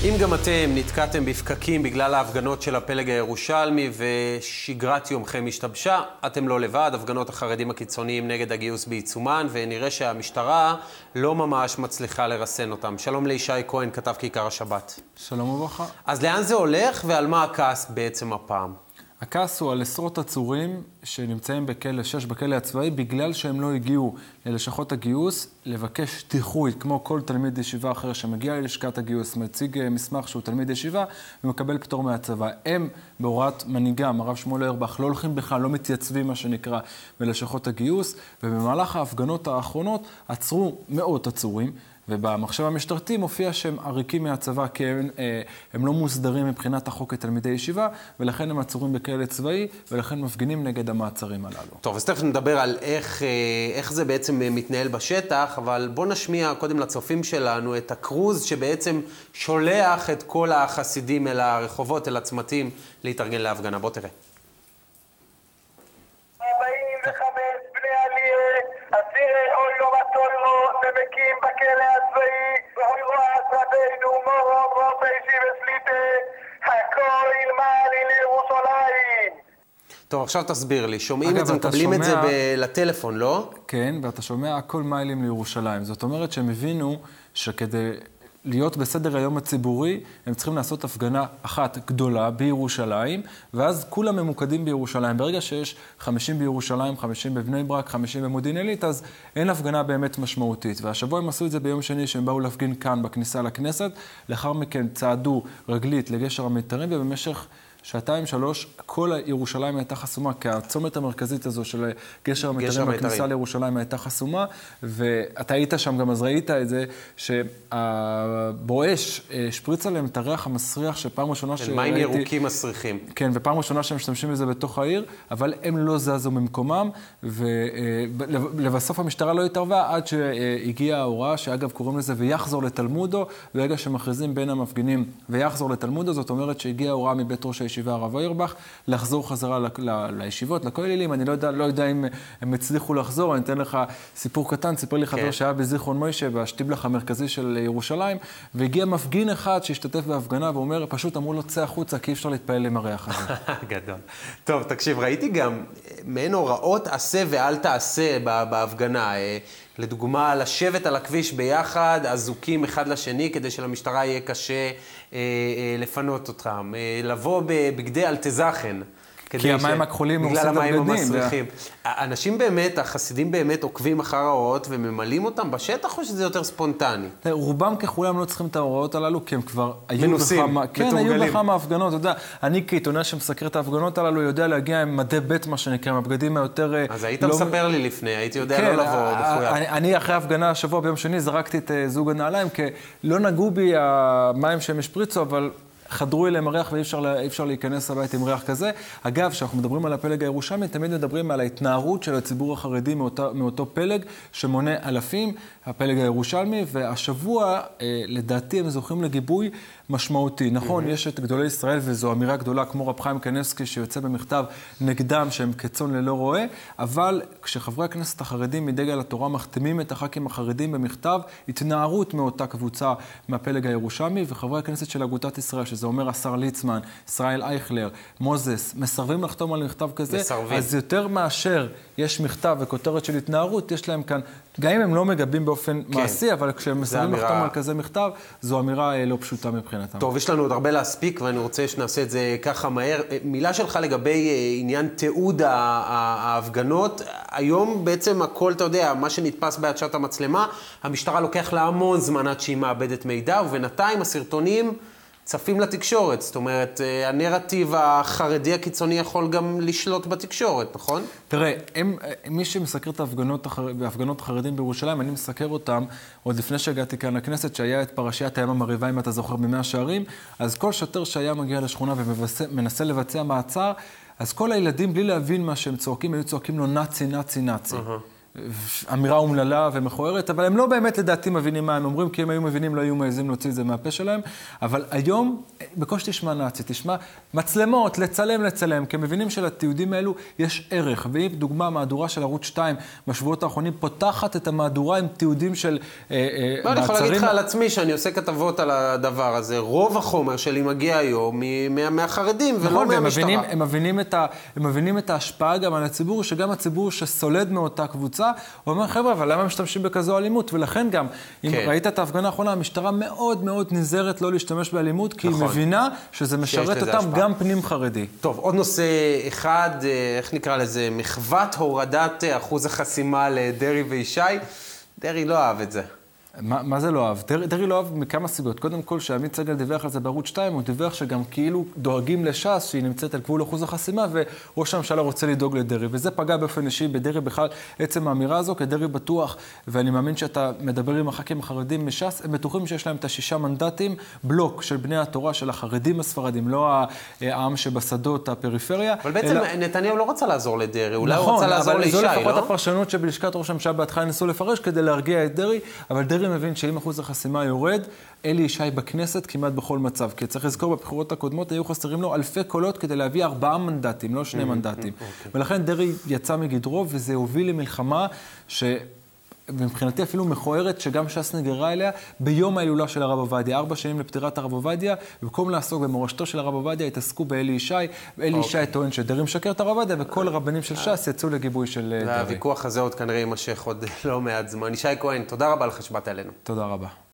אם גם אתם נתקעתם בפקקים בגלל ההפגנות של הפלג הירושלמי ושגרת יומכם השתבשה, אתם לא לבד. הפגנות החרדים הקיצוניים נגד הגיוס בעיצומן, ונראה שהמשטרה לא ממש מצליחה לרסן אותם. שלום לישי כהן, כתב כיכר השבת. שלום וברכה. אז לאן זה הולך ועל מה הכעס בעצם הפעם? הכעס הוא על עשרות עצורים שנמצאים בכלא 6, בכלא הצבאי, בגלל שהם לא הגיעו ללשכות הגיוס לבקש דיחוי, כמו כל תלמיד ישיבה אחר שמגיע ללשכת הגיוס, מציג מסמך שהוא תלמיד ישיבה ומקבל פטור מהצבא. הם, בהוראת מנהיגם, הרב שמואל אוירבך, לא הולכים בכלל, לא מתייצבים, מה שנקרא, בלשכות הגיוס, ובמהלך ההפגנות האחרונות עצרו מאות עצורים, ובמחשב המשטרתי מופיע שהם עריקים מהצבא, כי הם לא מוסדרים מבחינת החוק כתלמידי ישיבה, ולכן הם עצורים בכלא צבאי, ולכן מפגינים נגד המעצרים הללו. טוב, אז תכף נדבר על איך זה בעצם מתנהל בשטח, אבל בוא נשמיע קודם לצופים שלנו את הקרוז שבעצם שולח את כל החסידים אל הרחובות, אל הצמתים, להתארגן להפגנה. בוא תראה. 45 בני עלייה, אסירי אוירו ותוירו, נמקים בכלא הצבאי, ואוירו עצרדנו, מורו, רופאישי וסליטה, הכל ילמד לירושלים. טוב, עכשיו תסביר לי. שומעים את זה, מקבלים את זה לטלפון, לא? כן, ואתה שומע הכל מיילים לירושלים. זאת אומרת שהם הבינו שכדי להיות בסדר היום הציבורי, הם צריכים לעשות הפגנה אחת גדולה בירושלים, ואז כולם ממוקדים בירושלים. ברגע שיש 50 בירושלים, 50 בבני ברק, 50 במודיעין עילית, אז אין הפגנה באמת משמעותית. והשבוע הם עשו את זה ביום שני שהם באו להפגין כאן בכניסה לכנסת, לאחר מכן צעדו רגלית לגשר המיתרים, ובמשך 2-3, כל ירושלים הייתה חסומה, כי הצומת המרכזית הזו של גשר המיתרים בכניסה לירושלים הייתה חסומה, ואתה היית שם גם, אז ראית את זה, שהבואש שפריץ עליהם את הריח המסריח, שפעם ראשונה שראיתי... מים ירוקים מסריחים. כן, ופעם ראשונה שהם משתמשים בזה בתוך העיר, אבל הם לא זזו ממקומם, ולבסוף המשטרה לא התערבה עד שהגיעה ההוראה, שאגב קוראים לזה ויחזור לתלמודו, ברגע שמכריזים בין המפגינים ויחזור לתלמודו, זאת אומרת שהגיעה ההוראה מבית ראש הישיבה הרב אוירבך, לחזור חזרה לישיבות, לכוללים. אני לא יודע אם הם הצליחו לחזור. אני אתן לך סיפור קטן. סיפר לי חבר שהיה בזיכרון מוישה, בשטיבלח המרכזי של ירושלים, והגיע מפגין אחד שהשתתף בהפגנה, ואומר, פשוט אמרו לו, צא החוצה, כי אי אפשר להתפעל למריח הזה. גדול. טוב, תקשיב, ראיתי גם מעין הוראות עשה ואל תעשה בהפגנה. לדוגמה, לשבת על הכביש ביחד, אזוקים אחד לשני, כדי שלמשטרה יהיה קשה לפנות אותם. לבוא בגדי אלטזכן. כי המים הכחולים בגלל המים המסריחים. אנשים באמת, החסידים באמת עוקבים אחר ההוראות וממלאים אותם בשטח, או שזה יותר ספונטני? רובם ככולם לא צריכים את ההוראות הללו, כי הם כבר היו מנוסים, כן, היו בכמה הפגנות. אתה יודע, אני כעיתונאי שמסקר את ההפגנות הללו, יודע להגיע עם מדי בית, מה שנקרא, עם הבגדים היותר... אז היית מספר לי לפני, הייתי יודע לא לבוא בחויה. אני אחרי ההפגנה השבוע ביום שני זרקתי את זוג הנעליים, כי לא נגעו בי המים שהם השפריצו, אבל חדרו אליהם הריח ואי אפשר להיכנס לבית עם ריח כזה. אגב, כשאנחנו מדברים על הפלג הירושלמי, תמיד מדברים על ההתנערות של הציבור החרדי מאותו פלג שמונה אלפים, הפלג הירושלמי, והשבוע, לדעתי, הם זוכים לגיבוי משמעותי. נכון, יש את גדולי ישראל, וזו אמירה גדולה כמו רב חיים קניבסקי, שיוצא במכתב נגדם שהם כצאן ללא רועה, אבל כשחברי הכנסת החרדים מדגל התורה מחתימים את הח"כים החרדים במכתב, התנערות מאותה קבוצה מהפלג הירושלמי, וחברי הכנסת של אגודת ישראל, שזה אומר השר ליצמן, ישראל אייכלר, מוזס, מסרבים לחתום על מכתב כזה, אז יותר מאשר יש מכתב וכותרת של התנערות, יש להם כאן, גם אם הם לא מגבים באופן מעשי, אבל כשהם מסרבים לחתום על כזה מכתב, זו אמירה לא פשוטה מבחינתם. טוב, יש לנו עוד הרבה להספיק, ואני רוצה שנעשה את זה ככה מהר. מילה שלך לגבי עניין תיעוד ההפגנות. היום בעצם הכל, אתה יודע, מה שנתפס בעדשת המצלמה, המשטרה לוקח לה המון זמן עד שהיא מאבדת מידע, ובינתיים הסרטונים צפים לתקשורת. זאת אומרת, הנרטיב החרדי הקיצוני יכול גם לשלוט בתקשורת, נכון? תראה, מי שמסקר את ההפגנות החרדים בירושלים, אני מסקר אותם עוד לפני שהגעתי כאן לכנסת, שהיה את פרשיית הים המריבה, אם אתה זוכר, במאה שערים, אז כל שוטר שהיה מגיע לשכונה ומנסה לבצע מעצר, אז כל הילדים, בלי להבין מה שהם צועקים, היו צועקים לו נאצי, נאצי, נאצי. אמירה אומללה ומכוערת, אבל הם לא באמת לדעתי מבינים מה הם אומרים, כי הם היו מבינים, לא היו מעזים להוציא את זה מהפה שלהם. אבל היום, בקושי תשמע נאצי, תשמע מצלמות, לצלם, כי הם מבינים שלתיעודים האלו יש ערך. והיא דוגמה, מהדורה של ערוץ 2 בשבועות האחרונים, פותחת את המהדורה עם תיעודים של מעצרים. אני יכול להגיד לך על עצמי שאני עושה כתבות על הדבר הזה. רוב החומר שלי מגיע היום מהחרדים ולא מהמשטרה. הם מבינים את ההשפעה גם על הציבור, שגם הציבור שסולד מאותה קבוצה, הוא אומר, חבר'ה, אבל למה משתמשים בכזו אלימות? ולכן גם, אם ראית את ההפגנה האחרונה, המשטרה מאוד מאוד נזהרת לא להשתמש באלימות, כי היא מבינה שזה משרת אותם גם פנים חרדי. טוב, עוד נושא אחד, איך נקרא לזה, מחוות הורדת אחוז החסימה לדרי וישי. דרי לא אהב את זה. מה זה לא אהב? דרי לא אהב מכמה סיבות. קודם כל, שעמית סגל דיווח על זה בערוץ 2, הוא דיווח שגם כאילו דואגים לש"ס, שהיא נמצאת על גבול אחוז החסימה, וראש הממשלה רוצה לדאוג לדרי. וזה פגע באופן אישי בדרי בכלל. עצם האמירה הזו, כי דרי בטוח, ואני מאמין שאתה מדבר עם הח"כים החרדים מש"ס, הם בטוחים שיש להם את 6 מנדטים, בלוק של בני התורה, של החרדים הספרדים, לא העם שבשדות הפריפריה. אבל בעצם נתניהו לא רצה לעזור לדרי, אולי הוא רצה לעזור לישי, לא? זו לפחות הפרשנות שבלשכת ראש הממשלה בהתחלה ניסו לפרש כדי להרגיע את דרי, אבל דרי מבין שאם אחוז החסימה יורד, אלי ישי בכנסת כמעט בכל מצב. כי צריך לזכור, בבחירות הקודמות היו חסרים לו אלפי קולות כדי להביא 4 מנדטים, לא 2 מנדטים. ולכן דרי יצא מגדרו, וזה הוביל למלחמה מבחינתי אפילו מכוערת, שגם ש"ס נגררה אליה, ביום ההילולה של הרב עובדיה, 4 שנים לפטירת הרב עובדיה, במקום לעסוק במורשתו של הרב עובדיה, התעסקו באלי ישי, ואלי ישי טוען שדרי משקר את הרב עובדיה, וכל הרבנים של ש"ס יצאו לגיבוי של דרי. והוויכוח הזה עוד כנראה יימשך עוד לא מעט זמן. ישי כהן, תודה רבה לך שבאת אלינו. תודה רבה.